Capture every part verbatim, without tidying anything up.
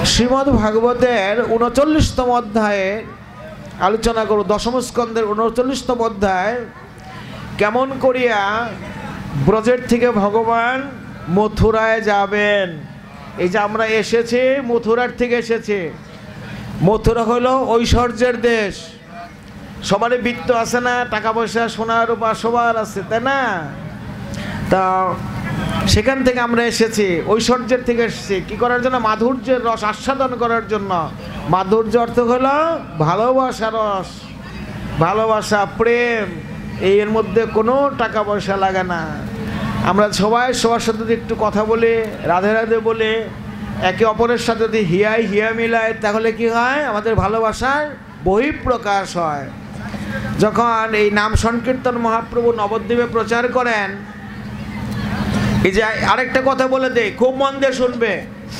শ্রীমদ্ ভাগবতের উনচল্লিশতম অধ্যায়ে আলোচনা করব। দশম স্কন্ধের উনচল্লিশতম অধ্যায়, কেমন করিয়া ব্রজের থেকে ভগবান মথুরায় যাবেন। এই যে আমরা এসেছি, মথুরার থেকে এসেছি। মথুরা হলো ঐশ্বর্যের দেশ। সবারই বৃত্ত আছে না, টাকা পয়সা সোনা রূপা সবার আছে, তাই না? তা সেখান থেকে আমরা এসেছি, ঐশ্বর্যের থেকে এসেছি। কি করার জন্য? মাধুর্যের রস আস্বাদন করার জন্য। মাধুর্য অর্থ হলো ভালোবাসা রস, ভালোবাসা, প্রেম। এর মধ্যে কোনো টাকা পয়সা লাগে না। আমরা সবাই সবার সাথে যদি একটু কথা বলি, রাধে রাধে বলে, একে অপরের সাথে যদি হিয়াই হিয়া মিলায়, তাহলে কি হয়? আমাদের ভালোবাসার বহিঃপ্রকাশ হয়। যখন এই নাম সংকীর্তন মহাপ্রভু নবদ্বীপে প্রচার করেন, এই যে আরেকটা কথা বলে দেই, খুব মন দিয়ে শুনবে।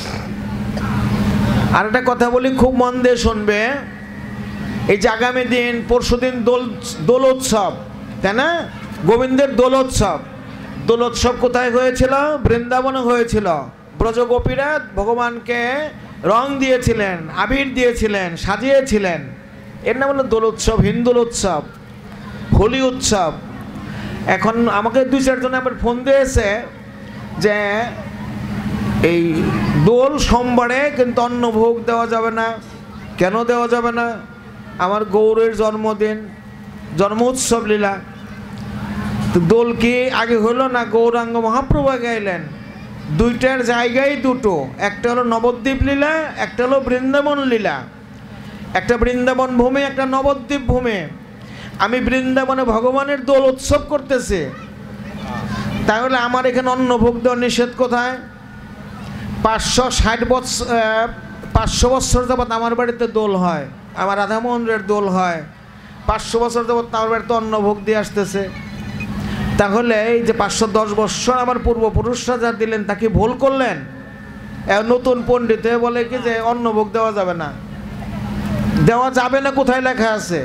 আরেকটা কথা বলি, খুব মন দিয়ে শুনবে। এই যে আগামী দিন, পরশু দিন দোল দোলোৎসব, তাই না? গোবিন্দের দোলোৎসব। দোলোৎসব কোথায় হয়েছিল? বৃন্দাবনে হয়েছিল। ব্রজগোপীরা ভগবানকে রং দিয়েছিলেন, আবির দিয়েছিলেন, সাজিয়েছিলেন। এর নাম হলো দোলোৎসব, হিন্দুল উৎসব, হোলি উৎসব। এখন আমাকে দুই চারজন আবার ফোন দিয়েছে যে এই দোল সোমবারে কিন্তু অন্নভোগ দেওয়া যাবে না। কেন দেওয়া যাবে না? আমার গৌরের জন্মদিন, জন্ম উৎসব লীলা। তো দোল কি আগে হলো না গৌরাঙ্গ মহাপ্রভু গাইলেন? দুইটার জায়গায় দুটো, একটা হলো নবদ্বীপ লীলা, একটা হলো বৃন্দাবন লীলা। একটা বৃন্দাবন ভূমি, একটা নবদ্বীপ ভূমি। আমি বৃন্দাবনে ভগবানের দোল উৎসব করতেছি, তাহলে আমার এখানে অন্নভোগ দেওয়া নিষেধ কোথায়? পাঁচশো ষাট বছর পাঁচশো বছর যাবৎ আমার বাড়িতে দোল হয়, আমার রাধামোহনের দোল হয়। পাঁচশো বছর যাবৎ আমার বাড়িতে অন্নভোগ দিয়ে আসতেছে। তাহলে এই যে পাঁচশো দশ বৎসর আমার পূর্বপুরুষরা যা দিলেন, তাকে ভুল করলেন। নতুন পণ্ডিত বলে কি যে অন্নভোগ দেওয়া যাবে না। দেওয়া যাবে না কোথায় লেখা আছে?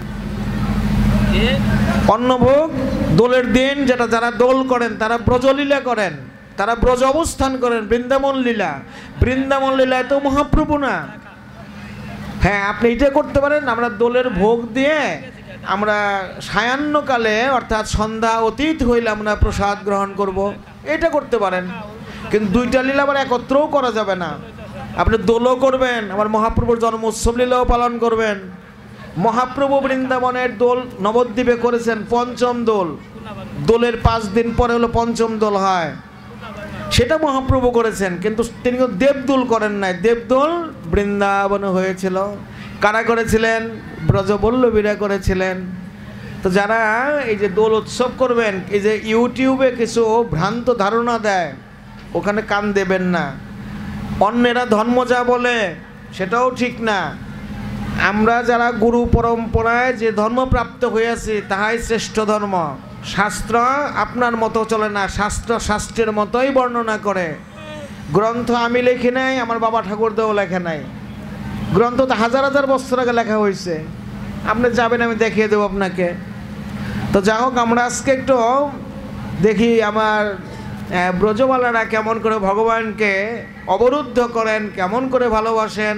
অন্নভোগ দোলের দিন, যেটা যারা দোল করেন তারা ব্রজলীলা করেন, তারা ব্রজ অবস্থান করেন, বৃন্দাবন লীলা। বৃন্দাবন লীলায় তো মহাপ্রভু না। হ্যাঁ, আপনি এটা করতে পারেন, আমরা দোলের ভোগ দিয়ে আমরা সায়াহ্নকালে, অর্থাৎ সন্ধ্যা অতীত হইলে আমরা প্রসাদ গ্রহণ করব, এটা করতে পারেন। কিন্তু দুইটা লীলা আবার একত্রও করা যাবে না। আপনি দোলও করবেন, আবার মহাপ্রভুর জন্ম উৎসব লীলাও পালন করবেন। মহাপ্রভু বৃন্দাবনের দোল নবদ্বীপে করেছেন পঞ্চম দোল। দোলের পাঁচ দিন পরে হলো পঞ্চম দোল হয়, সেটা মহাপ্রভু করেছেন। কিন্তু তিনি দেবদোল করেন নাই। দেবদোল বৃন্দাবনে হয়েছিল। কারা করেছিলেন? ব্রজবল্লভীরা করেছিলেন। তো যারা এই যে দোল উৎসব করবেন, এই যে ইউটিউবে কিছু ভ্রান্ত ধারণা দেয়, ওখানে কান দেবেন না। অন্যেরা ধর্ম যা বলে সেটাও ঠিক না। আমরা যারা গুরু পরম্পরায় যে ধর্ম প্রাপ্ত হয়েছি, তাহাই শ্রেষ্ঠ ধর্ম। শাস্ত্র আপনার মতো চলে না, শাস্ত্র শাস্ত্রের মতোই বর্ণনা করে। গ্রন্থ আমি লেখি নাই, আমার বাবা ঠাকুরদাও লেখে নাই। গ্রন্থ তো হাজার হাজার বছর আগে লেখা হয়েছে। আপনি যাবেন, আমি দেখিয়ে দেবো আপনাকে। তো যাই হোক, আমরা আজকে একটু দেখি আমার ব্রজবালারা কেমন করে ভগবানকে অবরুদ্ধ করেন, কেমন করে ভালোবাসেন।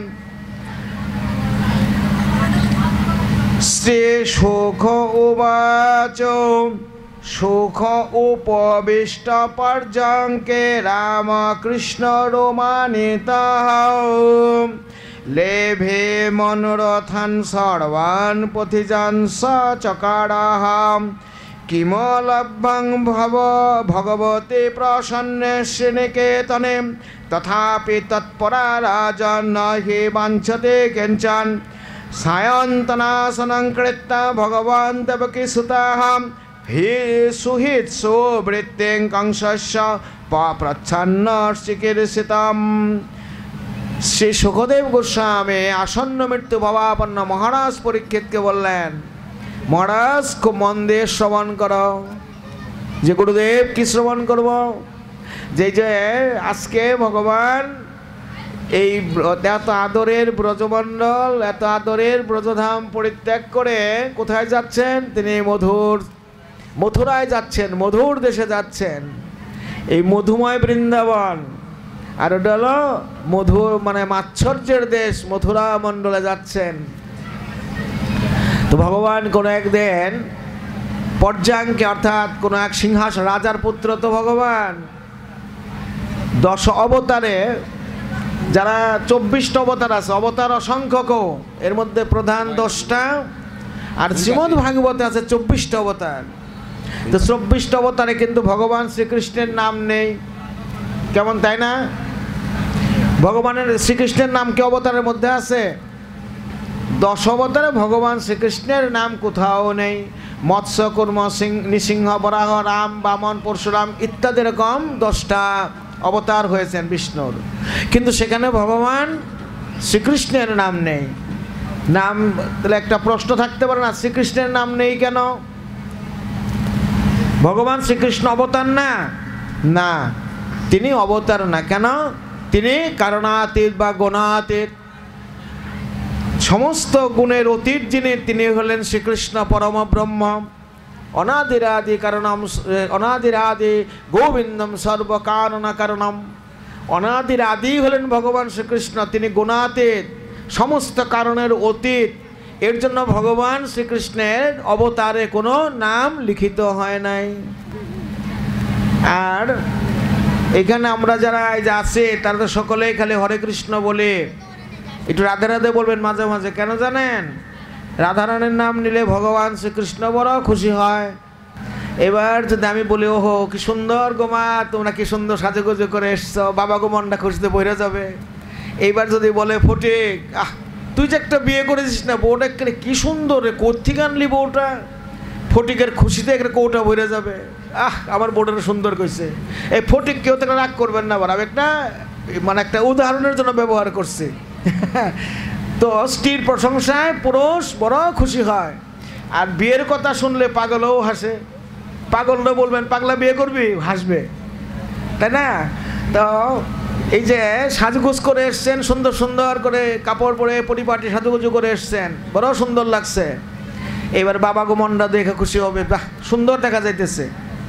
শ্রী সুখ উবাচ সুখ উপবিষ্ট পর্যঙ্কে রামকৃষ্ণ রোমানিতঃ লেভে মনোরথান সর্বান পথিজান স চকারঃ কিমলভ্যং ভব ভগবতে প্রসন্নে শ্রীনিকেতনে তথাপি তৎপরা রাজন হি বাঞ্ছতে কিঞ্চন সায়ন্তনাসনং কৃত্য ভগবান দেবকী সুতঃ হি সুহিত সুবৃত্তিং কংসস্য প্রচ্ছন্ন চিকিৎসিতম। শ্রী সুখদেব গোস্বামী আসন্ন মৃত্যু ভাবাপন্ন মহারাজ পরীক্ষিতকে বললেন, মহারাজ খুব মন দিয়ে শ্রবণ করো। যে গুরুদেব কি শ্রবণ করব? যে যে আজকে ভগবান এই এত আদরের ব্রজমণ্ডল, এত আদরের ব্রজধাম পরিত্যাগ করে কোথায় যাচ্ছেন? তিনি মধুর মথুরায় যাচ্ছেন, মধুর দেশে যাচ্ছেন। এই মধুময় বৃন্দাবন, আর ওটা হলো মধু মানে মাৎসর্যের দেশ, মথুরা মণ্ডলে যাচ্ছেন। তো ভগবান কোনো একদিন পর্যাঙ্কে অর্থাৎ কোনো এক সিংহাসন, রাজার পুত্র তো ভগবান, দশ অবতারে যারা চব্বিশটা অবতার আছে, অবতার অসংখ্য, এর মধ্যে প্রধান দশটা, আর শ্রীমদ্ ভাগবতে আছে চব্বিশটা অবতার। তো চব্বিশটা অবতারে কিন্তু ভগবান শ্রীকৃষ্ণের নাম নেই, কেমন তাই না? ভগবানের শ্রীকৃষ্ণের নাম কি অবতারের মধ্যে আছে? দশ অবতারে ভগবান শ্রীকৃষ্ণের নাম কোথাও নেই। মৎস্য, কুর্ম, নৃসিংহ, বরাহ, রাম, বামন, পরশুরাম ইত্যাদি এরকম দশটা অবতার হয়েছেন বিষ্ণুর, কিন্তু সেখানে ভগবান শ্রীকৃষ্ণের নাম নেই। নাম তাহলে একটা প্রশ্ন থাকতে পারে না, শ্রীকৃষ্ণের নাম নেই কেন? ভগবান শ্রীকৃষ্ণ অবতার না? না, তিনি অবতার না। কেন? তিনি কারণাতীত বা গুণাতীত, সমস্ত গুণের অতীত যিনি, তিনি হলেন শ্রীকৃষ্ণ পরম ব্রহ্ম। অনাদিরাদি কারণম, অনাদিরাদি গোবিন্দম সর্বকারণ কারণম। অনাদির আদি হলেন ভগবান শ্রীকৃষ্ণ, তিনি গুণাতীত, সমস্ত কারণের অতীত। এর জন্য ভগবান শ্রীকৃষ্ণের অবতারে কোনো নাম লিখিত হয় নাই। আর এখানে আমরা যারা এই যে আছে তারা তো সকলেই খালি হরে কৃষ্ণ বলে, একটু রাধে রাধে বলবেন মাঝে মাঝে। কেন জানেন? রাধারানীর নাম নিলে ভগবান শ্রীকৃষ্ণ বড় খুশি হয়। এবার যদি আমি বলি, ওহো কি সুন্দর গোমা, তোমরা কি সুন্দর সাজুগুজু করে এসছো, বাবা গো মনটা খুশিতে বইরে যাবে। এইবার যদি বলে ফটিক, আহ তুই যে একটা বিয়ে করেছিস না, বউটা কি সুন্দর রে, কোত্থেকে আনলি বউটা, ফটিকের খুশিতে একটা কৌটা বইরে যাবে, আহ আমার বউটা সুন্দর কইছে। এই ফটিক কেউ তাকে রাগ করবেন না, আমি একটা মানে একটা উদাহরণের জন্য ব্যবহার করছি। তো স্ত্রীর প্রশংসায় পুরুষ বড় খুশি হয়, আর বিয়ের কথা শুনলে পাগলও হাসে। পাগলরা বলবেন পাগলা বিয়ে করবি, হাসবে, তাই না? তো এই যে সাজগোজ করে এসছেন, সুন্দর সুন্দর করে কাপড় পরে পরিপাটি সাজুগুজু করে এসছেন, বড় সুন্দর লাগছে। এবার বাবা গো মনটা দেখে খুশি হবে, বাহ সুন্দর দেখা যাইতেছে।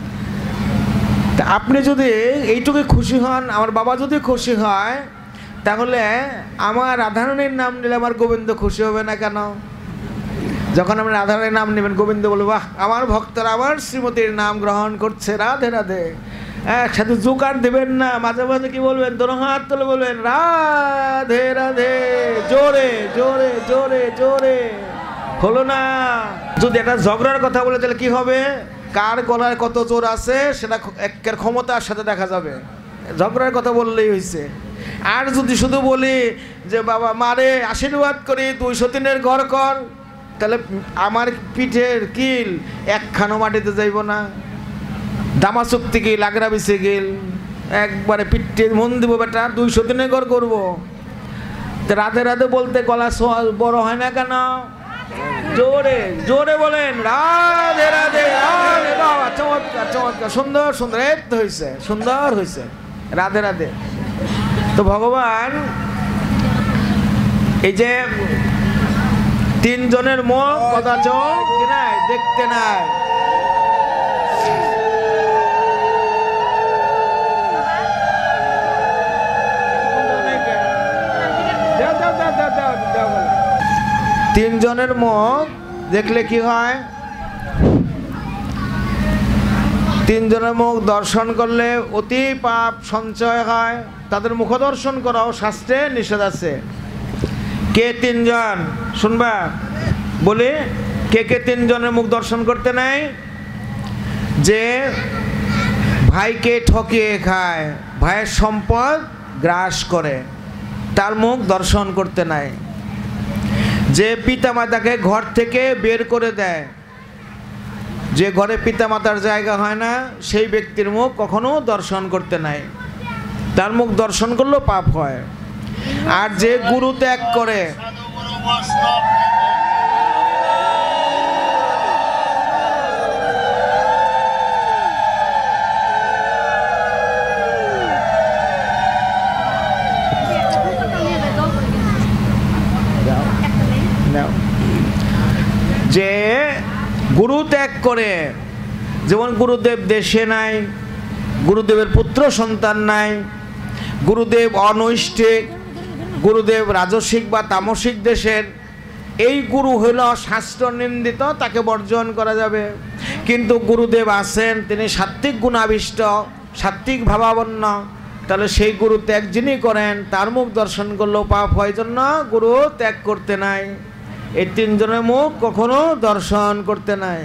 তা আপনি যদি এইটুকু খুশি হন, আমার বাবা যদি খুশি হয়, তাহলে আমার রাধারানীর নাম নিলে আমার গোবিন্দ খুশি হবে না কেন? যখন আপনি রাধারানীর নাম নেবেন, গোবিন্দ বলবে বাহ আমার ভক্তরা আমার শ্রীমতীর নাম গ্রহণ করছে, রাধে রাধে। একসাথে জোকার দেবেন না, মাঝে মাঝে কি বলবেন, দোনো হাত তুলে বলবেন রাধে রাধে, জোরে জোরে জোরে জোরে। হলো না? যদি একটা ঝগড়ার কথা বলে তাহলে কি হবে? কার গলায় কত জোর আছে সেটা একের ক্ষমতার সাথে দেখা যাবে। ঝগড়ার কথা বললেই হয়েছে। আর যদি শুধু বলি যে বাবা মারে আশীর্বাদ করি, দুইশো তিনের ঘর কর, তাহলে আমার পিঠের কিল একখানো মাটিতে যাইব না। দামা চুক্তি গিল, আগরা বিছে গিল, একবারে পিঠে মন দিব বেটা, দুইশো তিনের ঘর করবো। রাধে রাধে বলতে গলা বড় হয় না কেন? জোরে জোরে বলেন রাধে রাধে রাধে। বাবা চমৎকার চমৎকার, সুন্দর সুন্দর, এই তো হয়েছে, সুন্দর হয়েছে, রাধে রাধে। তো ভগবান এই যে তিনজনের মুখ কথা চোখ নাই, দেখতে নাই। তিনজনের মুখ দেখলে কি হয়? তিনজনের মুখ দর্শন করলে অতি পাপ সঞ্চয় হয়। তাদের মুখ দর্শন করাও শাস্ত্রে নিষেধ আছে। কে তিনজন শুনবা বলি, কে কে তিনজনের মুখ দর্শন করতে নাই? যে ভাইকে ঠকিয়ে খায়, ভাইয়ের সম্পদ গ্রাস করে, তার মুখ দর্শন করতে নাই। যে পিতামাতাকে ঘর থেকে বের করে দেয়, যে ঘরে পিতামাতার জায়গা হয় না, সেই ব্যক্তির মুখ কখনো দর্শন করতে নাই, তার মুখ দর্শন করলেও পাপ হয়। আর যে গুরু ত্যাগ করে, যে গুরু ত্যাগ করে, যেমন গুরুদেব দেশে নাই, গুরুদেবের পুত্র সন্তান নাই, গুরুদেব অনৈষ্ঠিক, গুরুদেব রাজসিক বা তামসিক দেশের, এই গুরু হইল শাস্ত্র নিন্দিত, তাকে বর্জন করা যাবে। কিন্তু গুরুদেব আছেন তিনি সাত্ত্বিক গুণাবিষ্ট, সাত্ত্বিক ভাবাবন্ন, তাহলে সেই গুরু ত্যাগ যিনি করেন তার মুখ দর্শন করলেও পাপ হয়, জন্য গুরু ত্যাগ করতে নাই। এই তিনজনের মুখ কখনো দর্শন করতে নাই।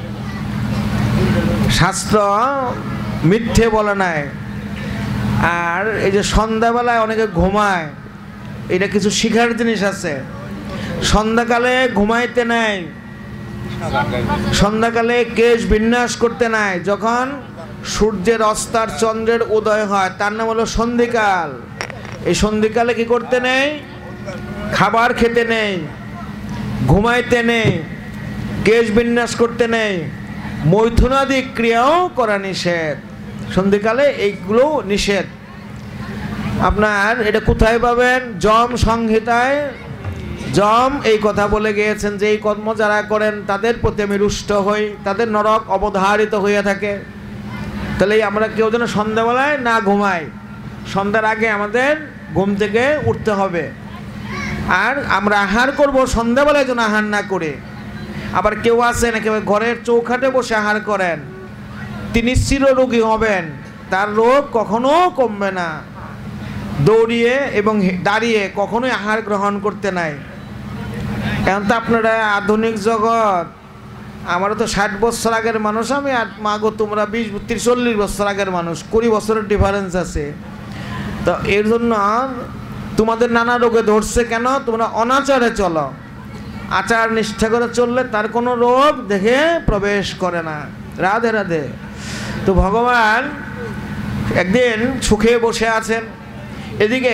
শাস্ত্র মিথ্যে বলে নাই। আর এই যে সন্ধ্যাবেলায় অনেকে ঘুমায়, এটা কিছু শিখার জিনিস আছে। সন্ধ্যাকালে ঘুমাইতে নাই, সন্ধ্যাকালে কেশ বিন্যাস করতে নাই। যখন সূর্যের অস্তার চন্দ্রের উদয় হয় তার নাম হলো সন্ধিকাল। এই সন্ধিকালে কি করতে নেই? খাবার খেতে নেই, ঘুমাইতে নেই, কেশ বিন্যাস করতে নেই, মৈথুনাদি ক্রিয়াও করা নিষেধ। সন্ধিকালে এইগুলো নিষেধ। আপনার এটা কোথায় পাবেন? যম সংহিতায় যম এই কথা বলে গিয়েছেন যে এই কর্ম যারা করেন তাদের প্রতি আমি রুষ্ট হই, তাদের নরক অবধারিত হইয়া থাকে। তাহলে আমরা কেউ যেন সন্ধ্যাবেলায় না ঘুমাই, সন্ধ্যার আগে আমাদের ঘুম থেকে উঠতে হবে। আর আমরা আহার করব সন্ধ্যাবেলায় যেন আহার না করে। আবার কেউ আছেন একেবারে ঘরের চৌখাটে বসে আহার করেন, তিনি চিররোগী হবেন, তার রোগ কখনো কমবে না। দৌড়িয়ে এবং দাঁড়িয়ে কখনোই আহার গ্রহণ করতে নাই। এখন তো আপনারা আধুনিক জগৎ, আমারও তো ষাট বছর আগের মানুষ আমি, আর মাগো তোমরা বিশ ত্রিশ চল্লিশ বছর আগের মানুষ, কুড়ি বছরের ডিফারেন্স আছে। তো এর জন্য তোমাদের নানা রোগে ধরছে কেন? তোমরা অনাচারে চলো, আচার নিষ্ঠা করে চললে তার কোনো রোগ দেখে প্রবেশ করে না। রাধে রাধে। তো ভগবান একদিন সুখে বসে আছেন, এদিকে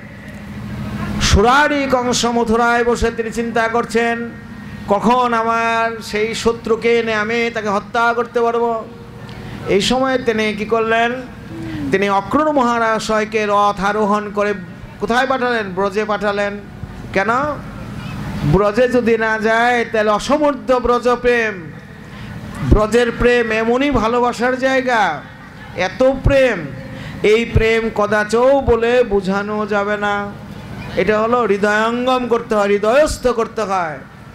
সুরারি কংস মথুরায় বসে তিনি চিন্তা করছেন কখন আমার সেই শত্রুকে এনে আমি তাকে হত্যা করতে পারবো। এই সময় তিনি কি করলেন? তিনি অক্রূর মহাশয়কে রথ আরোহণ করে কোথায় পাঠালেন? ব্রজে পাঠালেন। কেন? ব্রজে যদি না যায় তাহলে অসমর্থ ব্রজ প্রেম, ব্রজের প্রেম এমনই ভালোবাসার জায়গা, এত প্রেম, এই প্রেম কদাচও বলে বোঝানো যাবে না। এটা হলো হৃদয়ঙ্গম করতে হয়, হৃদয়স্থ করতে হয়।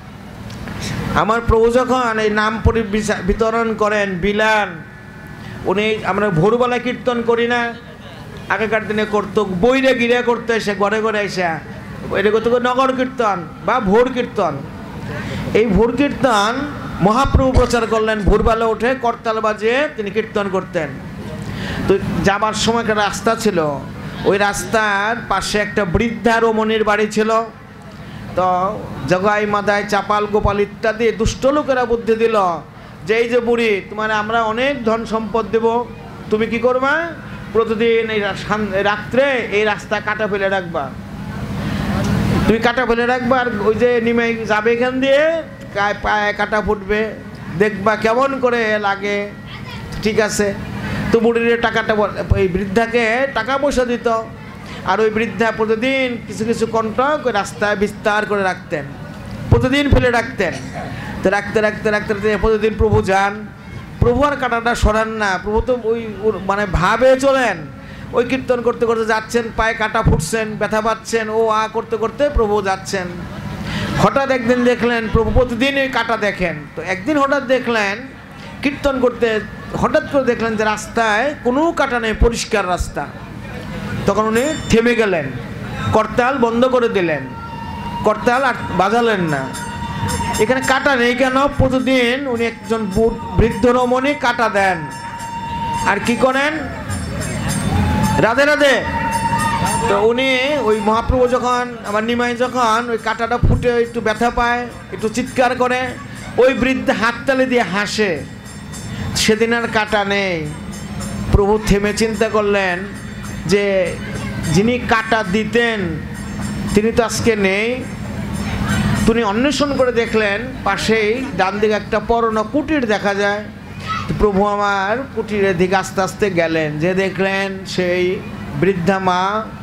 আমার প্রভু যখন এই নাম পরি বিতরণ করেন বিলান, উনি আমরা ভোরবেলা কীর্তন করি না, আগেকার দিনে করতো, বইরে গিরে করতে এসে ঘরে ঘরে এসে, এটা করতে নগর কীর্তন বা ভোর কীর্তন। এই ভোর কীর্তন মহাপ্রভু প্রচার করলেন, ভোরবেলা উঠে করতাল বাজিয়ে তিনি কীর্তন করতেন। তো যাবার সময় একটা রাস্তা ছিল, ওই রাস্তার পাশে একটা বৃদ্ধা রমণীর বাড়ি ছিল। তো জগাই মাদাই চাপাল গোপাল ইত্যাদি দুষ্ট লোকেরা বুদ্ধি দিল যে এই যে বুড়ি, তোমার আমরা অনেক ধন সম্পদ দেব, তুমি কি করবা? প্রতিদিন এই রাত্রে এই রাস্তা কাটা ফেলে রাখবা, তুমি কাটা ফেলে রাখবা, আর ওই যে নিমে যাবে এখান দিয়ে পায়ে কাটা ফুটবে, দেখবা কেমন করে লাগে। ঠিক আছে। তো বুড়ির টাকাটা, এই বৃদ্ধাকে টাকা পয়সা দিত, আর ওই বৃদ্ধা প্রতিদিন কিছু কিছু কণ্টক ওই রাস্তায় বিস্তার করে রাখতেন, প্রতিদিন ফেলে রাখতেন। তো রাখতে রাখতে রাখতে রাখতে প্রতিদিন প্রভু যান, প্রভু আর কাটাটা সরান না, প্রভু তো ওই মানে ভাবে চলেন। ওই কীর্তন করতে করতে যাচ্ছেন, পায়ে কাটা ফুটছেন, ব্যথা পাচ্ছেন, ও আ করতে করতে প্রভু যাচ্ছেন। হঠাৎ একদিন দেখলেন প্রভু প্রতিদিন ওই কাটা দেখেন। তো একদিন হঠাৎ দেখলেন কীর্তন করতে, হঠাৎ করে দেখলেন যে রাস্তায় কোনো কাটা নেই, পরিষ্কার রাস্তা। তখন উনি থেমে গেলেন, করতাল বন্ধ করে দিলেন, করতাল আর বাজালেন না। এখানে কাটা নেই কেন? প্রতিদিন উনি একজন বৃদ্ধ রমণী কাটা দেন। আর কি করেন? রাধে রাধে। তো উনি ওই মহাপ্রভু যখন আমার নিমাই যখন ওই কাটাটা ফুটে একটু ব্যথা পায়, একটু চিৎকার করে, ওই বৃদ্ধ হাততালি দিয়ে হাসে। সেদিন আর কাটা নেই। প্রভু থেমে চিন্তা করলেন যে যিনি কাটা দিতেন তিনি তো আজকে নেই। তিনি অন্বেষণ করে দেখলেন পাশেই ডান দিকে একটা পরনো কুটির দেখা যায়। প্রভু আমার কুটিরের দিকে আস্তে আস্তে গেলেন, যে দেখলেন সেই বৃদ্ধা মা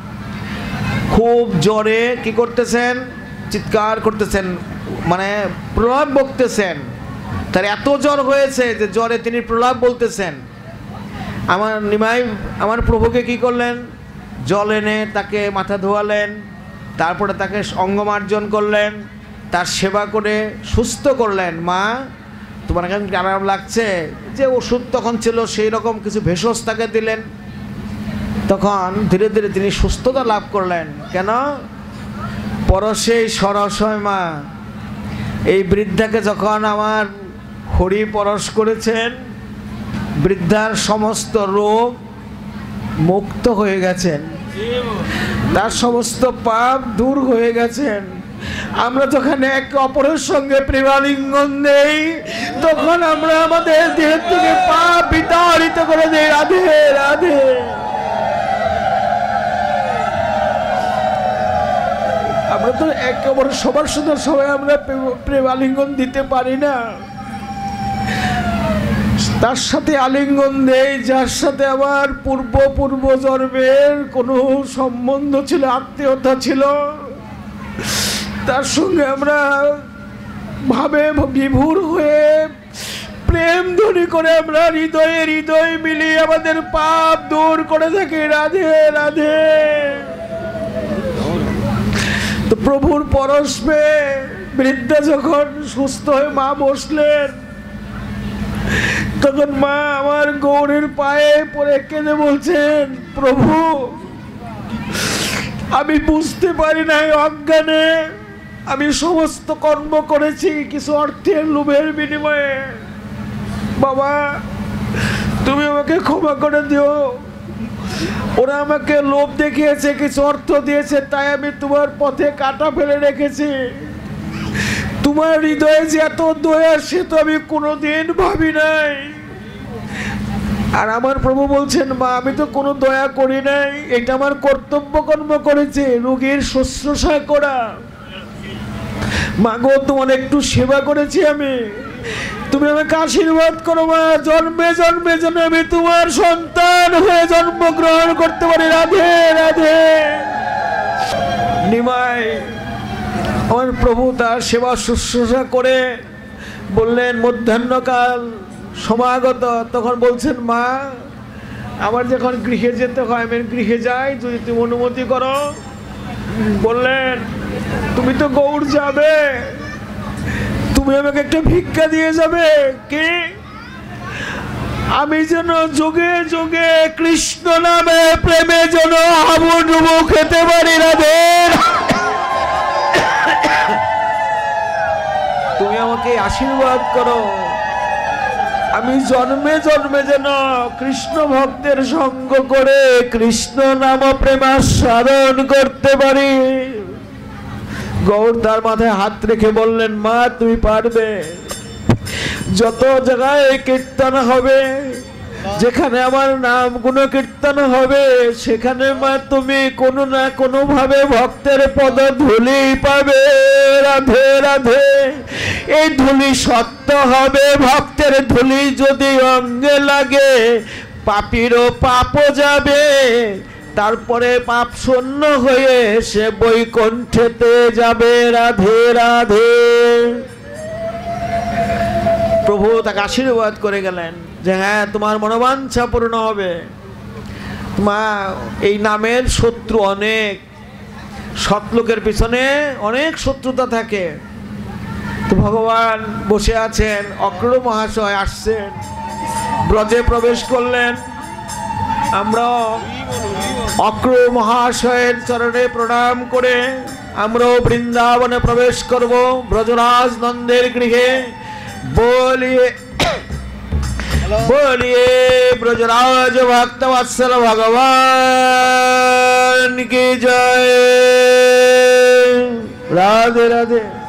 খুব জ্বরে কি করতেছেন? চিৎকার করতেছেন, মানে প্রলাপ বকতেছেন। তার এত জ্বর হয়েছে যে জ্বরে তিনি প্রলাপ বলতেছেন। আমার নিমাই আমার প্রভুকে কি করলেন? জল এনে তাকে মাথা ধোয়ালেন, তারপরে তাকে অঙ্গমার্জন করলেন, তার সেবা করে সুস্থ করলেন। মা, তোমার এখন আরাম লাগছে? যে ওষুধ তখন ছিল সেই রকম কিছু ভেষজ তাকে দিলেন। তখন ধীরে ধীরে তিনি সুস্থতা লাভ করলেন। কেন? পরশেই সরস হয় মা। এই বৃদ্ধাকে যখন আমার হরি পরশ করেছেন, বৃদ্ধার সমস্ত রোগ মুক্ত হয়ে গেছেন, তার সমস্ত পাপ দূর হয়ে গেছেন। আমরা যখন একে অপরের সঙ্গে প্রেমালিঙ্গন দেই, তখন আমরা আমাদের দেহ থেকে পাপ বিতাড়িত করে দেই। রাধে রাধে। আমরা তো একে অপরের সবার সাথে সবাই আমরা প্রেমালিঙ্গন দিতে পারি না। তার সাথে আলিঙ্গন দেই যার সাথে আমার পূর্ব পূর্ব জন্মের কোনো সম্বন্ধ ছিল, আত্মীয়তা ছিল। তার সঙ্গে আমরা ভাবে বিভোর হয়ে প্রেম ধ্বনি করে আমরা হৃদয়ে হৃদয় মিলিয়ে আমাদের পাপ দূর করে থাকি। রাধে রাধে। তো প্রভুর পরশ পেয়ে বৃদ্ধা যখন সুস্থ হয়ে মা বসলেন, তখন মা আমার গৌরের পায়ে পড়ে কেঁদে বলছেন, প্রভু আমি বুঝতে পারি নাই, অজ্ঞানে আমি সমস্ত কর্ম করেছি কিছু অর্থের লোভের বিনিময়ে। বাবা তুমি আমাকে ক্ষমা করে দিও। ওরা আমাকে লোভ দেখিয়েছে, কিছু অর্থ দিয়েছে, তাই আমি তোমার পথে কাঁটা ফেলে রেখেছি। তোমার হৃদয়ে যে এত দয়া সে তো আমি কোনোদিন ভাবি নাই। আর আমার প্রভু বলছেন, মা আমি তো কোনো দয়া করি নাই, এটা আমার কর্তব্য কর্ম করেছে, রোগীর শুশ্রূষা করা। মা গো তোমার একটু সেবা করেছি আমি, তুমি আমাকে আশীর্বাদ করো মা, জন্মে জন্মে যেন আমি তোমার সন্তান হয়ে জন্মগ্রহণ করতে পারি। রাধে রাধে। নিমাই আমার প্রভু তার সেবা শুশ্রূষা করে বললেন, মধ্যাহ্নকাল সমাগত। তখন বলছেন, মা আমার যখন গৃহে যেতে হয় আমি গৃহে যাই, যদি তুমি অনুমতি করো। বললেন, তুমি তো গৌড় যাবে, তুমি আমাকে একটা ভিক্ষা দিয়ে যাবে। কি? আমি যেন যোগে যোগে কৃষ্ণ নামে প্রেমে যেন হাবুডুবু খেতে পারি। রাধে। তুমি আমাকে আশীর্বাদ করো, আমি জন্মে জন্মে যেন কৃষ্ণ ভক্তের সঙ্গ করে কৃষ্ণ নাম প্রেমাস্বাদন করতে পারি। গৌর তার মাথায় হাত রেখে বললেন, মা তুমি পারবে। যত জায়গায় কীর্তন হবে, যেখানে আমার নাম গুণ কীর্তন হবে, সেখানে মা তুমি কোনো না কোনো ভাবে ভক্তের পদ ধুলি পাবে। রাধে রাধে। এই ধুলি সত্য হবে, ভক্তের ধুলি যদি অঙ্গে লাগে পাপীরও পাপও যাবে, তারপরে পাপ শূন্য হয়ে সে বৈকুণ্ঠেতে যাবে। রাধে রাধে। প্রভু তাকে আশীর্বাদ করে গেলেন যে হ্যাঁ তোমার মনোবাঞ্ছা পূর্ণ হবে। মা এই নামের শত্রু অনেক, সৎলোকের পিছনে অনেক শত্রুতা থাকে। তো ভগবান বসে আছেন, অক্র মহাশয় আসছেন, ব্রজে প্রবেশ করলেন। আমরা অক্র মহাশয়ের চরণে প্রণাম করে আমরাও বৃন্দাবনে প্রবেশ করব, ব্রজরাজ নন্দের গৃহে। बोलिए बोलिए ब्रजराज भक्त वत्सल भगवान की जय। राधे राधे।